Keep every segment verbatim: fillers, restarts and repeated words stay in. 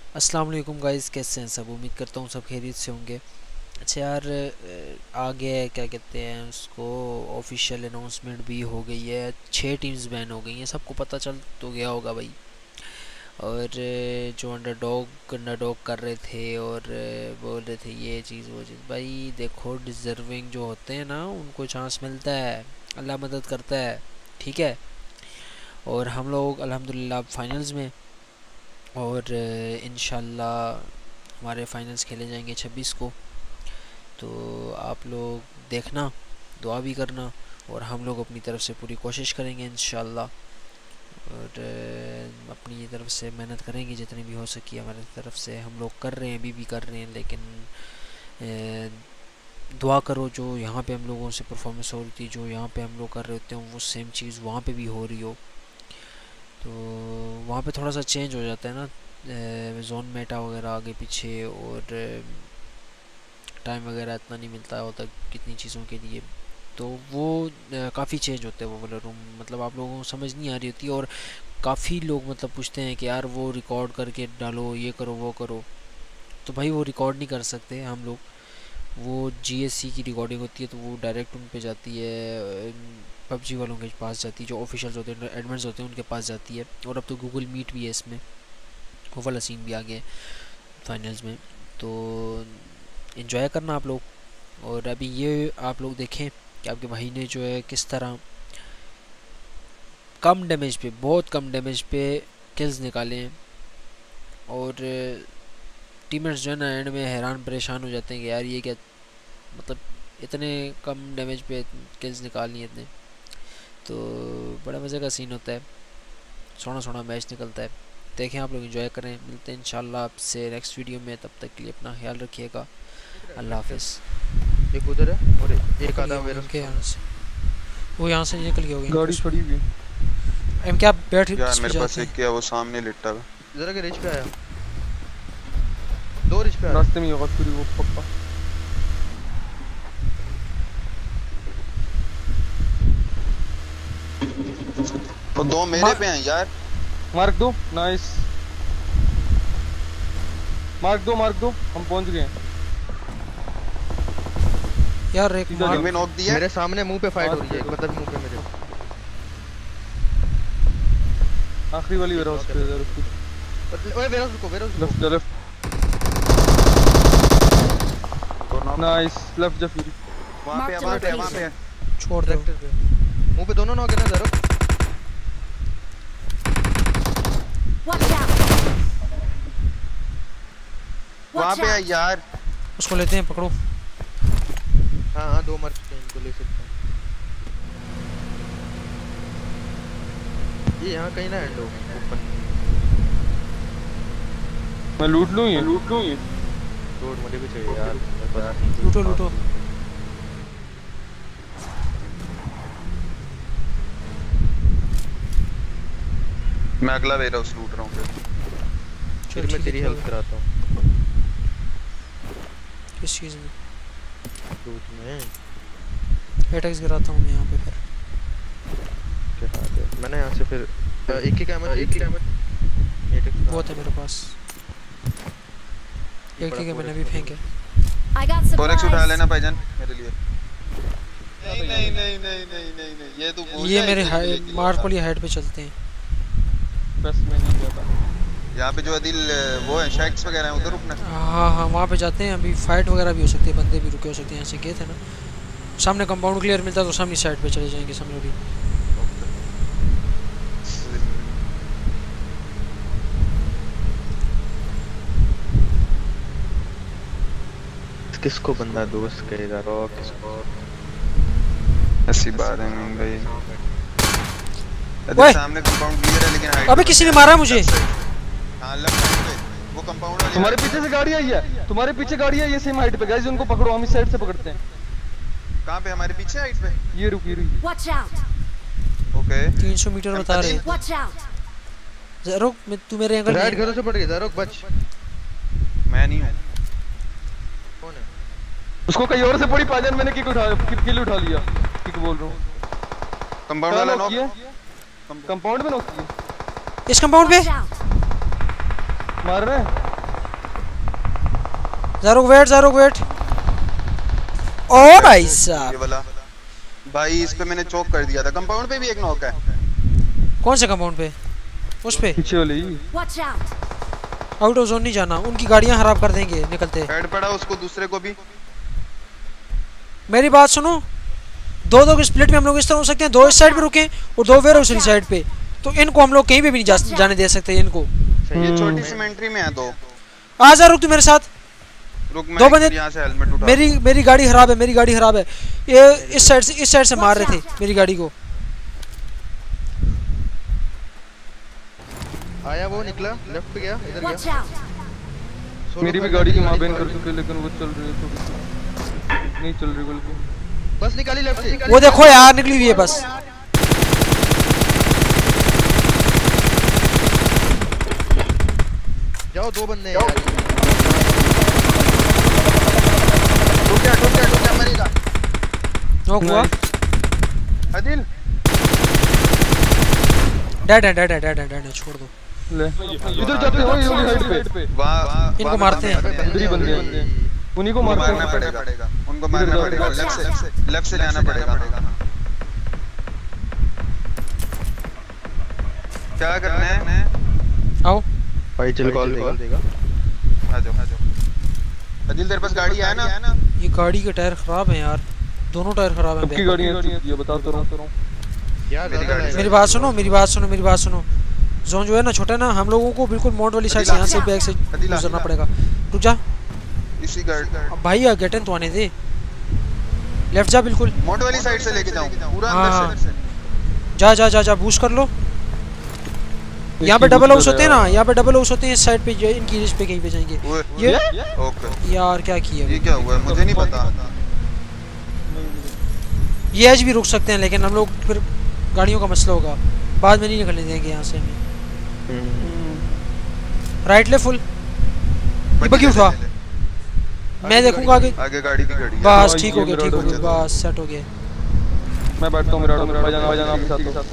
अस्सलाम वालेकुम गाइस, कैसे हैं सब। उम्मीद करता हूँ सब खैरियत से होंगे। अच्छा यार, आ गया है क्या कहते हैं उसको, ऑफिशियल अनाउंसमेंट भी हो गई है। छः टीम्स बैन हो गई हैं, सबको पता चल तो गया होगा भाई। और जो अंडरडॉग अंडरडॉग कर रहे थे और बोल रहे थे ये चीज़ वो चीज़, भाई देखो डिज़र्विंग जो होते हैं ना उनको चांस मिलता है, अल्लाह मदद करता है, ठीक है। और हम लोग अल्हम्दुलिल्लाह फाइनल्स में, और इंशाल्लाह हमारे फाइनल्स खेले जाएंगे छब्बीस को। तो आप लोग देखना, दुआ भी करना, और हम लोग अपनी तरफ से पूरी कोशिश करेंगे इंशाल्लाह। और अपनी तरफ से मेहनत करेंगे जितनी भी हो सकी हमारी तरफ से, हम लोग कर रहे हैं, अभी भी कर रहे हैं। लेकिन दुआ करो जो यहाँ पे हम लोगों से परफॉर्मेंस हो रही थी, जो यहाँ पे हम लोग कर रहे होते हैं, वो सेम चीज़ वहाँ पे भी हो रही हो। तो वहाँ पे थोड़ा सा चेंज हो जाता है ना, जोन मेटा वगैरह आगे पीछे, और टाइम वगैरह इतना नहीं मिलता होता कितनी चीज़ों के लिए। तो वो काफ़ी चेंज होते हैं वो वाला रूम, मतलब आप लोगों को समझ नहीं आ रही होती। और काफ़ी लोग मतलब पूछते हैं कि यार वो रिकॉर्ड करके डालो, ये करो वो करो। तो भाई वो रिकॉर्ड नहीं कर सकते हम लोग, वो जीएससी की रिकॉर्डिंग होती है तो वो डायरेक्ट उन पे जाती है, पबजी वालों के पास जाती है, जो ऑफिशियल्स होते हैं, एडमिन्स होते हैं, उनके पास जाती है। और अब तो गूगल मीट भी है इसमें, वो वाला सीन भी आ गया है फाइनल्स में। तो इन्जॉय करना आप लोग। और अभी ये आप लोग देखें कि आपके भाई ने जो है किस तरह कम डैमेज पे, बहुत कम डैमेज पे किल्स निकाले हैं। और टीमर्स जो है ना एंड में हैरान परेशान हो जाते हैं कि यार ये क्या, मतलब इतने कम डैमेज पे किल्स निकालनी है इतने। तो बड़ा मज़े का सीन होता है, सोना सोना मैच निकलता है। देखें आप लोग, एंजॉय करें। मिलते हैं इंशाल्लाह आपसे नेक्स्ट वीडियो में, तब तक के लिए अपना ख्याल रखिएगा। अल्लाह हाफिज़। एक उधर है और एक आधा वेयर के यहाँ से, वो यहाँ से निकल गया होगा। गाड़ी खड़ी हुई एम क्या बैठ यार मेरे पास एक क्या वो सामने लिटा है। जरा के रिच पे आया, दो रिच पे आया, रास्ते में होगा पूरी वो पक्का। तो दो मेरे पे हैं यार। मार्क दो, नाइस। मार्क दो मार्क दो, हम पहुंच गए हैं यार। एक में नॉक दिया मेरे सामने मुंह पे फाइट हो रही है, मतलब मुंह पे मेरे। आखिरी वाली वेयरहाउस पे इधर उसकी। ओए वेयरहाउस रुको, warehouse left left, nice. Left जा फिर वहां पे, वहां पे, वहां पे छोड़ दो। मुंह पे दोनों नॉक है ना जरा। वहां पे है यार, उसको लेते हैं, पकड़ो। हाँ हाँ दो मर चुके हैं, इनको ले सकते हैं। ये यहाँ कहीं ना एंड हो ओपन। मैं लूट लूं ये लूट लूं ये रोड मुझे भी चाहिए यार। लूटो लूटो। मैं अगला वेयरहाउस लूट रहा हूँ फिर। फिर मैं तेरी हेल्प कराता हूँ। किस चीज़ में? लूट में एटैक्स गिराता हूँ मैं यहाँ पे। फिर क्या हाल है? मैंने यहाँ से फिर एक ही कैमरा, एक ही कैमरा बहुत है मेरे पास। एक ही मैंने भी फेंके। फोरेक्स उठा लेना भाईजान मेरे लिए। नहीं नहीं नहीं नहीं नहीं नहीं नहीं, ये तो ये मेरे मार्क वाली हाइट पे चलते हैं। बस मैं नहीं जाता यहाँ पे जो अदिल वो है शैक्स वगैरह हैं, उधर रुकना। हाँ हाँ वहाँ पे जाते हैं। अभी फाइट वगैरह भी हो सकती है, बंदे भी रुके हो सकते हैं। यहाँ से गए थे ना, सामने कंपाउंड क्लियर मिलता तो सामने साइड पे चले जाएंगे समझो भी। किसको बंदा दोस्त कहेगा रो, किसको ऐसी बात है नहीं भाई। अरे सामने कंपाउंड क्लियर है लेकिन अबे किसी ने मारा मुझे। हां लेफ्ट साइड पे वो कंपाउंड वाली। तुम्हारे पीछे से गाड़ी आई है, तुम्हारे पीछे गाड़ी आई है सेम हाइट पे। गाइस उनको पकड़ो, हम इस साइड से पकड़ते हैं। कहां पे? हमारे पीछे हाइट पे। ये रुक ये रुक। Watch out. ओके तीन सौ मीटर बता रहे हैं। Watch out. रुक, मैं तू मेरे एंगल राइट घरों से पड़ गया। रुक बच, मैं नहीं हूं। कौन है? उसको कहीं और से पड़ी पाजन, मैंने किक उठा किल उठा लिया। किक बोल रहा हूं। कंपाउंड वाला नॉक किया, कंपाउंड में नॉक किया। इस कंपाउंड पे मार रहे हैं। ज़ारुक वेट ज़ारुक वेट। ओ भाई साहब ये वाला भाई, इस पे मैंने चौक कर दिया था। कंपाउंड पे भी एक नॉक है। कौन से कंपाउंड पे? उस पे पीछे वाले ही। आउट ऑफ जोन नहीं जाना, उनकी गाड़ियां खराब कर देंगे निकलते। हेड पड़ा उसको, दूसरे को भी। मेरी बात सुनो, दो दो के स्प्लिट में हम लोग इस तरह हो सकते हैं, दो इस साइड पे रुके और दो वेयर हाउस साइड पे, तो इनको हम लोग कहीं पे भी नहीं जा, जाने दे सकते इनको। ये छोटी सी मेंट्री में है दो। आ जा, रुक तू मेरे साथ। रुक, मैं दो बंदे यहाँ से हेलमेट उठा। मेरी मेरी गाड़ी खराब है, मेरी गाड़ी खराब है। ये इस साइड से इस साइड से मार रहे थे मेरी गाड़ी को। आया वो निकला, लेफ्ट पे गया, इधर गया। मेरी भी गाड़ी की मां बहन कर चुके, लेकिन वो चल रही है तो नहीं चल रही बिल्कुल। बस निकाली लेफ्ट से। वो देखो यार, निकली हुई है बस। जाओ, दो बंदे हैं यार। रुक जा, रुक जा, रुक जा, मरेगा। नॉक हुआ। आदिल डेड है, डेड है, डेड है, डेड है, छोड़ दो। ले इधर जाते हो, ये वाली साइड पे। वहाँ इनको मारते हैं। इधर ही बंदे हैं, उन्हीं को मारना मारना पड़ेगा, उनको मारना पड़ेगा। लेफ्ट से लेफ्ट से जाना पड़ेगा। क्या करना है? आओ भाई चल कॉल देगा। आ जाओ, आ जाओ। अदिल तेरे पास गाड़ी है ना? ये गाड़ी के टायर खराब हैं यार, दोनों टायर खराब हैं। सबकी गाड़ियां ये बताता रहा हूं यार। मेरी बात सुनो, मेरी बात सुनो, मेरी बात सुनो। जोन जो है ना छोटा ना, हम लोगों को बिल्कुल मॉड वाली साइड से यहाँ से बैक से गुजरना पड़ेगा। रुक जा इसी गाड़ी भाई, यार गेटन तो आने दे। लेफ्ट जा, बिल्कुल मोड वाली साइड से लेके जाऊं पूरा हाँ, अंदर से। जा जा जा जा, बूस्ट कर लो। यहाँ पे डबल हाउस होते हैं ना, यहाँ पे डबल हाउस होते हैं इस साइड पे, जो इनकी रिच पे कहीं पे जाएंगे। ये ओके यार क्या किया ये क्या हुआ है मुझे नहीं पता। ये एज भी रुक सकते हैं, लेकिन हम लोग फिर गाड़ियों का मसला होगा, बाद में नहीं निकलने देंगे यहाँ से हमें। राइट ले फुल, ये बगी उठा, मैं देखूंगा आगे। आगे गाड़ी भी खड़ी है। बस ठीक हो गया, ठीक हो गया, बस सेट हो गया। मैं बैठता हूं, मेरा मेरा बजाना बजाना आपके साथ हूं।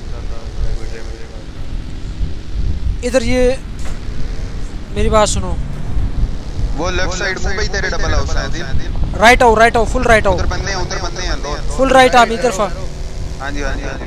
इधर ये मेरी बात सुनो, वो लेफ्ट साइड मुंबई तेरे डबल हाउस है दिल। राइट आओ, राइट आओ, फुल राइट आओ, उधर बंदे हैं, उधर बंदे हैं। फुल राइट आ मेरी तरफ। हां जी, हां जी, हां जी।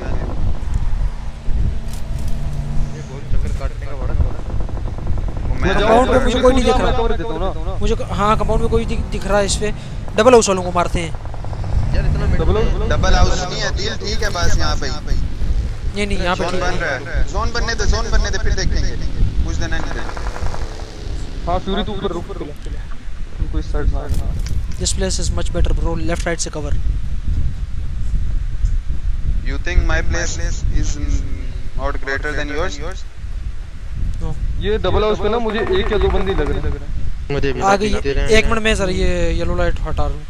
ये गोल चक्कर काटने का बड़ा मैं कंपाउंड पे मुझे कोई नहीं दिख रहा, कवर देता हूं ना मुझे हाँ कंपाउंड में कोई दिख, दिख रहा है। इस पे डबल हाउस वालों को मारते हैं यार। इतना डबल डबल हाउस नहीं है दिल, ठीक है बस यहाँ पे नहीं नहीं, यहाँ पे जोन ठीक बन है। रहा है। जोन बनने दे, जोन बनने दे, फिर देखेंगे। कुछ देना नहीं दे। हां फ्यूरी तू ऊपर रुक, उनको इस साइड मार। This place is much better bro, left right से cover. You think my place is not greater than yours? No ये डबल हाउस पे ना मुझे एक या दो बंदे लग रहे हैं। मुझे भी आ गई। एक मिनट में जरा ये येलो लाइट हटा रहा हूँ।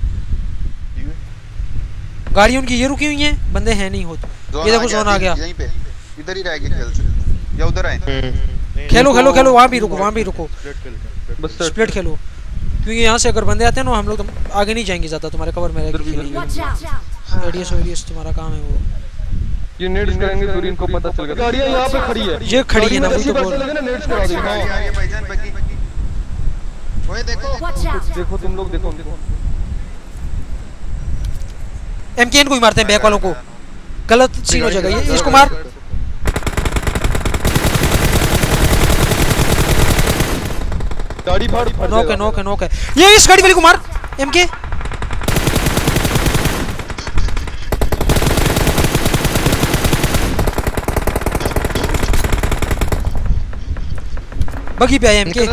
गाड़ी उनकी ये रुकी हुई है, बंदे हैं नहीं होते। ये देखो जोन आ गया। यहीं पे इधर ही रहेगी खेल से, या उधर आए। खेलो खेलो खेलो, वहाँ भी रुको, वहाँ भी रुको, बस स्प्लिट खेलो, क्योंकि यहाँ से अगर बंदे आते हैं ना, हम लोग तो आगे नहीं जाएंगे ज़्यादा, तुम्हारे कवर में रहेगी। रेडियस रेडियस तुम्हारा काम है वो। ये नेड्स करेंगे फिर इनको पता चल गया। गाड़ियां यहाँ पे खड़ी है, ये खड़ी है ना, वही तो बोल। लगे ना नेड्स करा देंगे। गाड़ी आ रही है भाईजान, बग्गी। ओए देखो देखो तुम लोग देखो, देखो एमकेएन को ही मारते हैं, बैक वालों को। गलत सीन हो जाएगा ये, इसको मार। गाड़ी फाड़ फाड़ नॉक है, नॉक है, नॉक है। ये इस गाड़ी वाले को मार एमके। बगी पे आया एमके। कहां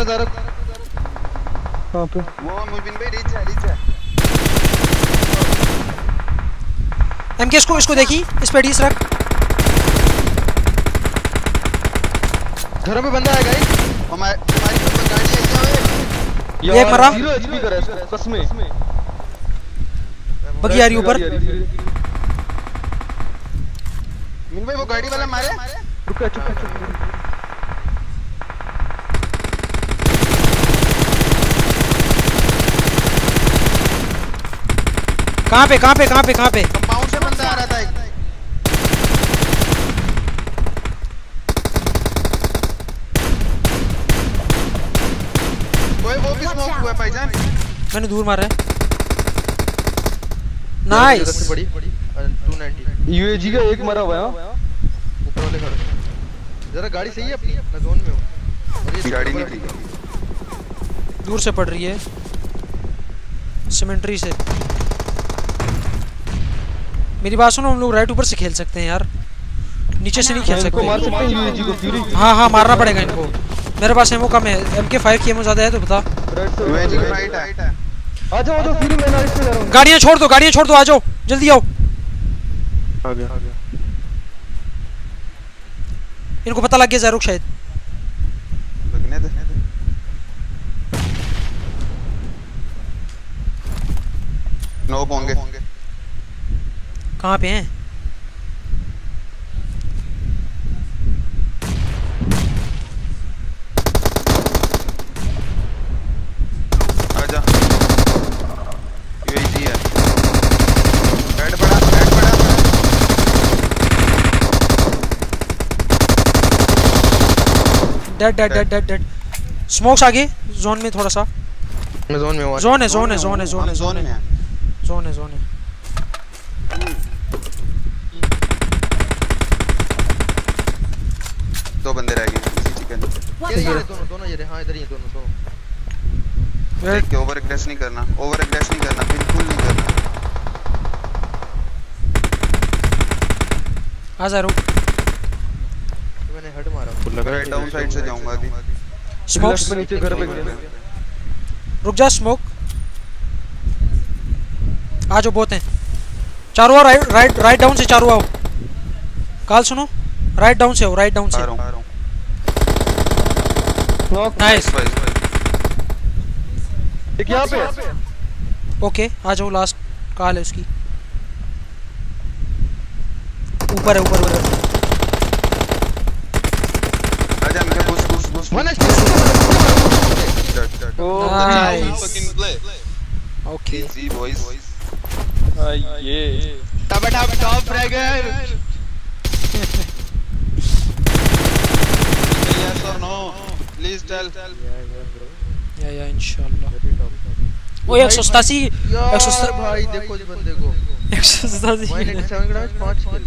पे? वो मुबिन भाई रीच है, रीच है। एमके इसको इसको देखी, इस पे डीस रख। घरों पे बंदा है गाइस। हमारी हमारी ऊपर गाड़ी आई है। एक मरा। जीरो एचपी कर रहा है इसको, कसमें। बगी आ रही ऊपर। मिन भाई वो गाड़ी वाला मारे। रुक जा, चुप चुप। कहाँ पे कहाँ पे कहाँ पे कहाँ पे? कंपाउंड से बंदा आ रहा था एक। कोई वो भी स्मोक हुआ है भाईजान। मैंने दूर मारा है। नाइस। से बड़ी टू नाइंटी यूएजी का एक मरा हुआ है। ऊपर वाले खड़े। जरा गाड़ी सही है अपनी, मैं जोन में हूं। और ये गाड़ी नहीं थी, दूर से पड़ रही है सिमेंट्री से। मेरी बात सुनो, हम लोग राइट ऊपर से खेल सकते हैं यार, नीचे से नहीं खेल इनको मार सकते। सकते हैं यूएजी को फ्यूरी। हाँ हाँ मारना पड़ेगा इनको। मेरे पास एमो कम है, एम के फाइव की एमो ज्यादा है तो बता। यूएजी की फाइट है। आ जाओ आ जाओ फ्यूरी, मैं नाइस से जा रहा हूं। गाड़ियां छोड़ दो, गाड़ियां छोड़ दो, आ जाओ जल्दी आओ। आ गया आ गया। इनको पता लग गया ज़ारुक शायद। लगने दे। नो होंगे। कहाँ पे हैं? आजा। यूएजी है। हेड पड़ा, हेड पड़ा। Dead dead dead dead dead. Smokes आगे जोन में थोड़ा सा। मैं जोन में हूं। जोन है जोन है जोन है जोन है जोन में है। जोन है जोन है। दो बंदे रह गए इसी चिकन। ये ये दोनों दोनों ये हां इधर ही हैं दोनों दोनों। देख के ओवर एग्रेस नहीं करना, ओवर एग्रेस नहीं करना, बिल्कुल नहीं करना। आ ज़ारुक। मैंने हेड मारा, फुल लगा। राइट डाउन साइड से जाऊंगा अभी। स्मोक्स लेफ्ट में नीचे घर पे गया। रुक जा स्मोक। आ जाओ बहुत हैं चारों आओ। राइट राइट राइट डाउन से चारों आओ। कॉल सुनो, राइट डाउन से आओ, राइट डाउन से। आ रहा हूं, आ रहा हूं। नॉक। नाइस। एक यहां पे। ओके आ जाओ, लास्ट कॉल है उसकी। ऊपर है ऊपर ऊपर। आजा मुझे push push push. One H nice. Fucking play. Okay easy boys. ये top top top fragger. Yes और no please tell. Yeah yeah इंशाल्लाह। वो एक सौ सतासी एक सौ यार भाई देखो इस बंदे को एक सौ सतासी वन एटी सेवन का डैमेज पांच किल।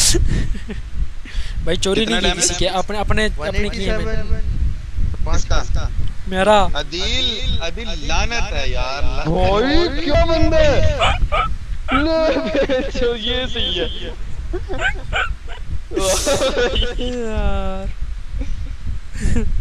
भाई चोरी नहीं की किसी के, अपने अपने अपने किए मैंने। किसका? मेरा अदील अदील लानत है यार। भाई क्या बंदे ले बेचो, ये सही है यार।